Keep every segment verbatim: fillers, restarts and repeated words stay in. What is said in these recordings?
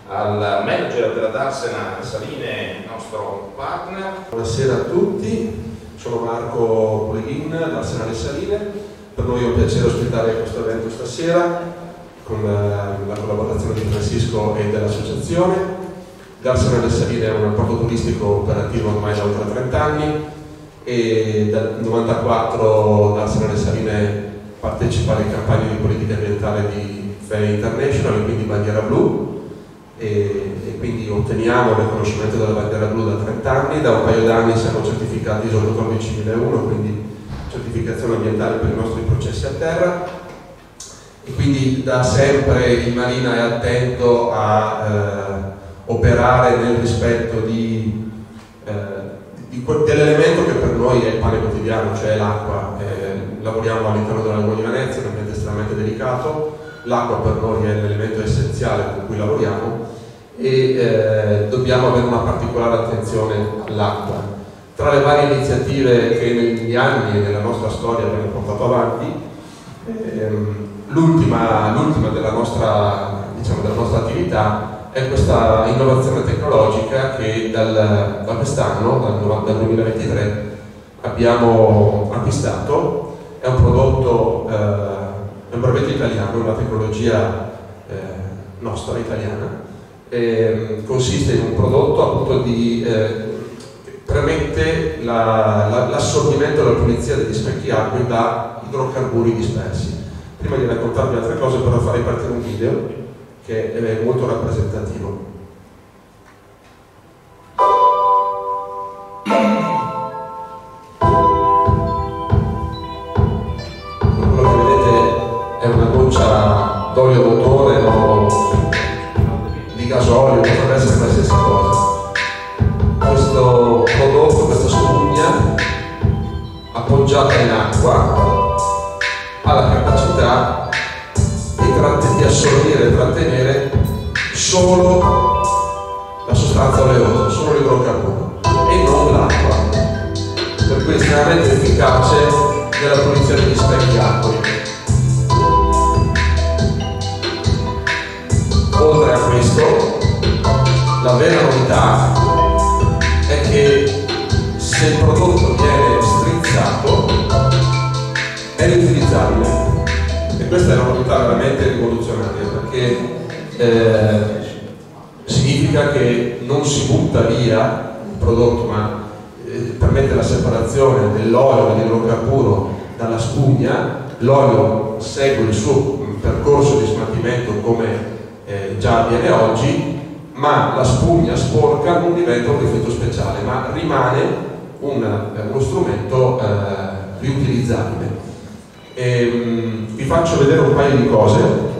al manager della Darsena Saline, nostro partner. Buonasera a tutti, sono Marco Poleghin, Darsena Saline. Per noi è un piacere ospitare questo evento stasera con la collaborazione di Francisco e dell'associazione. Darsena Saline è un porto turistico operativo ormai da oltre trenta anni e dal novantaquattro Darsena Saline partecipa alle campagne di politica ambientale di F E I International e quindi bandiera blu. E, e quindi otteniamo il riconoscimento della bandiera blu da trenta anni, da un paio d'anni siamo certificati I S O quattordicimilauno, quindi certificazione ambientale per i nostri processi a terra, e quindi da sempre il Marina è attento a eh, operare nel rispetto di, eh, di dell'elemento che per noi è il pane quotidiano, cioè l'acqua. Eh, lavoriamo all'interno della Laguna di Venezia, un ambiente estremamente delicato. L'acqua per noi è l'elemento essenziale con cui lavoriamo e eh, dobbiamo avere una particolare attenzione all'acqua. Tra le varie iniziative che negli anni e nella nostra storia abbiamo portato avanti, ehm, l'ultima della nostra, diciamo, della nostra attività è questa innovazione tecnologica che dal, da quest'anno, dal, dal duemilaventitré, abbiamo acquistato. È un prodotto eh, è un brevetto italiano, una tecnologia eh, nostra, italiana. Eh, consiste in un prodotto appunto di eh, permette l'assorbimento la, la, e la pulizia degli specchi acque da idrocarburi dispersi. Prima di raccontarvi altre cose, però farei partire un video che è molto rappresentativo. D'olio motore o di gasolio, potrebbe essere qualsiasi cosa. Questo prodotto, questa spugna appoggiata in acqua ha la capacità di, di assorbire e trattenere solo la sostanza oleosa, solo l'idrocarburo e non l'acqua, per cui è estremamente efficace nella pulizia degli specchi acquei. Oltre a questo, la vera novità è che se il prodotto viene strizzato è riutilizzabile, e questa è una novità veramente rivoluzionaria, perché eh, significa che non si butta via il prodotto, ma eh, permette la separazione dell'olio e dell'idrocarburo dalla spugna. L'olio segue il suo percorso di smaltimento come Eh, già avviene oggi, ma la spugna sporca non diventa un rifiuto speciale, ma rimane un, eh, uno strumento eh, riutilizzabile. E, mh, vi faccio vedere un paio di cose.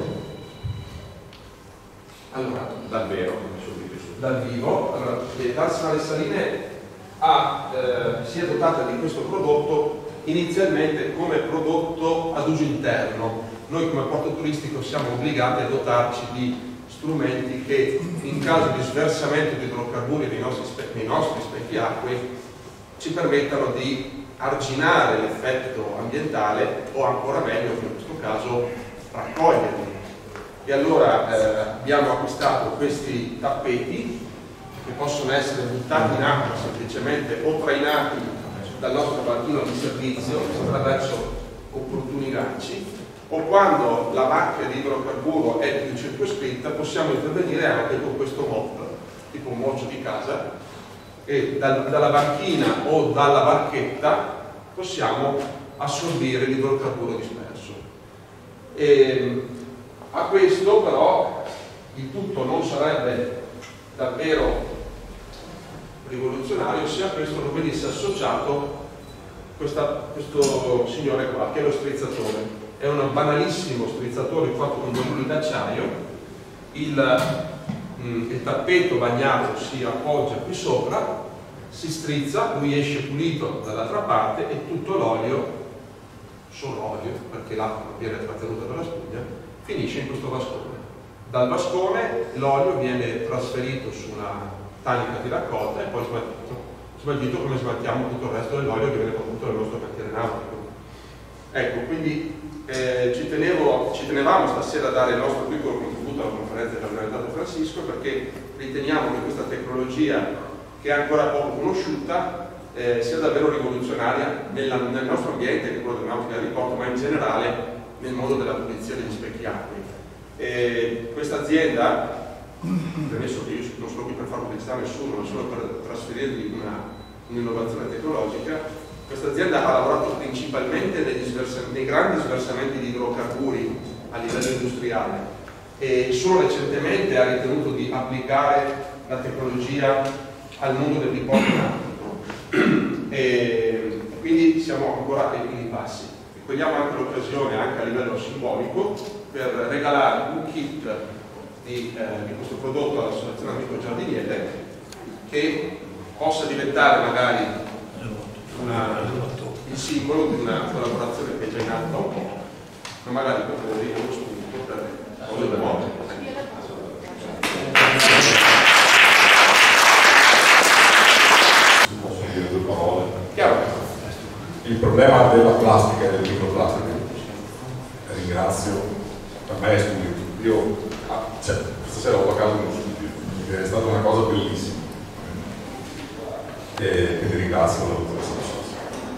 Allora, dal vero, dal vivo. Allora, Darsena Saline ha, eh, si è dotata di questo prodotto inizialmente come prodotto ad uso interno. Noi come porto turistico siamo obbligati a dotarci di strumenti che in caso di sversamento di idrocarburi nei nostri, spe nei nostri specchi acquei ci permettano di arginare l'effetto ambientale o, ancora meglio in questo caso, raccoglierli. E allora eh, abbiamo acquistato questi tappeti che possono essere buttati in acqua semplicemente o trainati dal nostro barchino di servizio attraverso opportuni ganci, o quando la macchia di idrocarburo è più circoscritta possiamo intervenire anche con questo mop, tipo un mocio di casa, e dal, dalla banchina o dalla barchetta possiamo assorbire l'idrocarburo disperso. E a questo però il tutto non sarebbe davvero rivoluzionario se a questo non venisse associato questa, questo signore qua, che è lo strizzatore. È un banalissimo strizzatore fatto con due muri d'acciaio. Il, mm, il tappeto bagnato si appoggia qui sopra, si strizza, lui esce pulito dall'altra parte e tutto l'olio, solo olio, perché l'acqua non viene trattenuta dalla spugna, finisce in questo vascone. Dal vascone l'olio viene trasferito su una tanica di raccolta e poi smaltito, smaltito come smaltiamo tutto il resto dell'olio che viene prodotto dal nostro cantiere nautico. Ecco, quindi eh, ci, tenevo, ci tenevamo stasera a dare il nostro piccolo contributo voluta la conferenza che ha organizzato Francisco, perché riteniamo che questa tecnologia, che è ancora poco conosciuta, eh, sia davvero rivoluzionaria nella, nel nostro ambiente, che è quello del nautica da diporto, ma in generale nel mondo della pulizia degli specchi acquei. Questa azienda, premesso che io non sono qui per far pubblicità a nessuno, ma solo per trasferirgli un'innovazione tecnologica, questa azienda ha lavorato principalmente negli nei grandi sversamenti di idrocarburi a livello industriale e solo recentemente ha ritenuto di applicare la tecnologia al mondo del diporto nautico. E quindi siamo ancora ai primi passi. Cogliamo anche l'occasione, anche a livello simbolico, per regalare un kit di, eh, di questo prodotto all'Associazione Amico Giardiniere, che possa diventare magari una, il simbolo di una collaborazione che è già in atto da un po', ma magari potrebbe avere uno spunto per cose nuove. Posso dire due parole? Chiaro. Il problema della plastica e del microplastica, ringrazio, per me è studio. Io, ah, cioè, stasera ho a casa uno studio, è stata una cosa bellissima. E quindi ringrazio la dottoressa.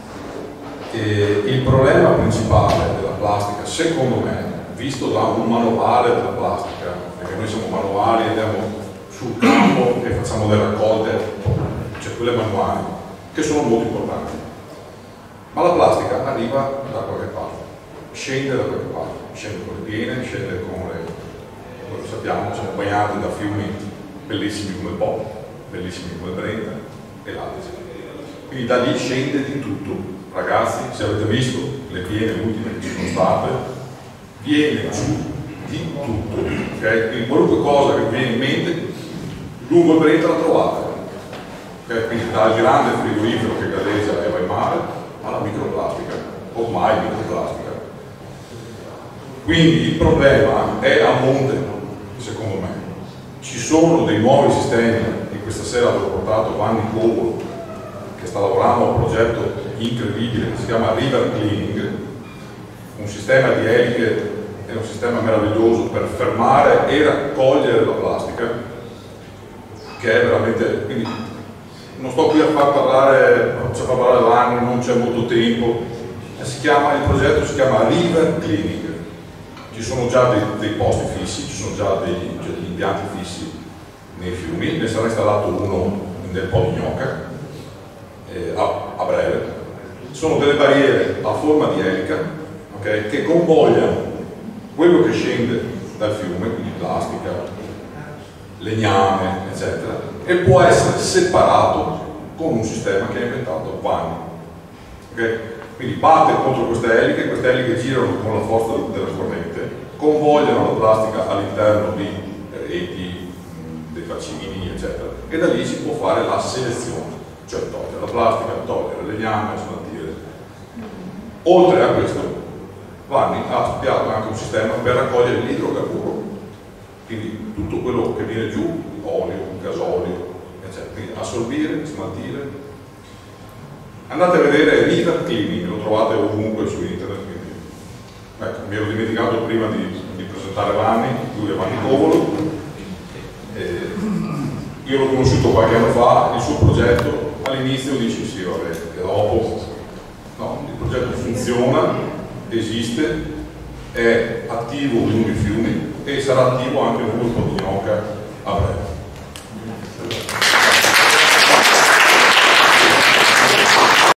E il problema principale della plastica, secondo me, visto da un manuale della plastica, perché noi siamo manuali e andiamo sul campo e facciamo delle raccolte, cioè quelle manuali, che sono molto importanti. Ma la plastica arriva da qualche parte, scende da qualche parte, scende con le piene, scende con le, come lo sappiamo, siamo bagnati da fiumi bellissimi come il Po, bellissimi come il Brenta e l'Adige. Quindi da lì scende di tutto. Ragazzi, se avete visto le piene ultime che ci sono state, viene giù di tutto. Okay? Quindi qualunque cosa che vi viene in mente, lungo il Brenta la trovate. Okay? Quindi dal grande frigorifero che galleggia e va in mare, alla microplastica, ormai microplastica. Quindi il problema è a monte, secondo me. Ci sono dei nuovi sistemi, e questa sera avevo portato Vanni Covolo, che sta lavorando a un progetto incredibile che si chiama River Cleaning, un sistema di eliche, è un sistema meraviglioso per fermare e raccogliere la plastica, che è veramente... Quindi, non sto qui a far parlare, ci fa parlare Vanni, non c'è molto tempo. Si chiama, il progetto si chiama River Cleaning. Ci sono già dei, dei posti fissi, ci sono già degli, cioè degli impianti fissi nei fiumi, ne sarà installato uno nel Po di Gnocca eh, a, a breve. Sono delle barriere a forma di elica, okay, che convogliano quello che scende dal fiume, quindi plastica, legname, eccetera, e può essere separato con un sistema che ha inventato Vanni. Okay? Quindi batte contro queste eliche, queste eliche girano con la forza della corrente, convogliano la plastica all'interno di reti, dei bacini, eccetera, e da lì si può fare la selezione, cioè togliere la plastica, togliere il legname, smaltire. Oltre a questo, Vanni ha studiato anche un sistema per raccogliere l'idrocarburo, quindi tutto quello che viene giù, olio, gasolio, eccetera, quindi assorbire, smaltire. Andate a vedere River Cleaning, lo trovate ovunque su internet. Quindi, ecco, mi ero dimenticato prima di, di presentare Vanni, lui è Vanni Covolo. Eh, io l'ho conosciuto qualche anno fa, il suo progetto all'inizio dice sì, vabbè, e dopo no, il progetto funziona, esiste, è attivo lungo i fiumi e sarà attivo anche lungo il Po di Gnocca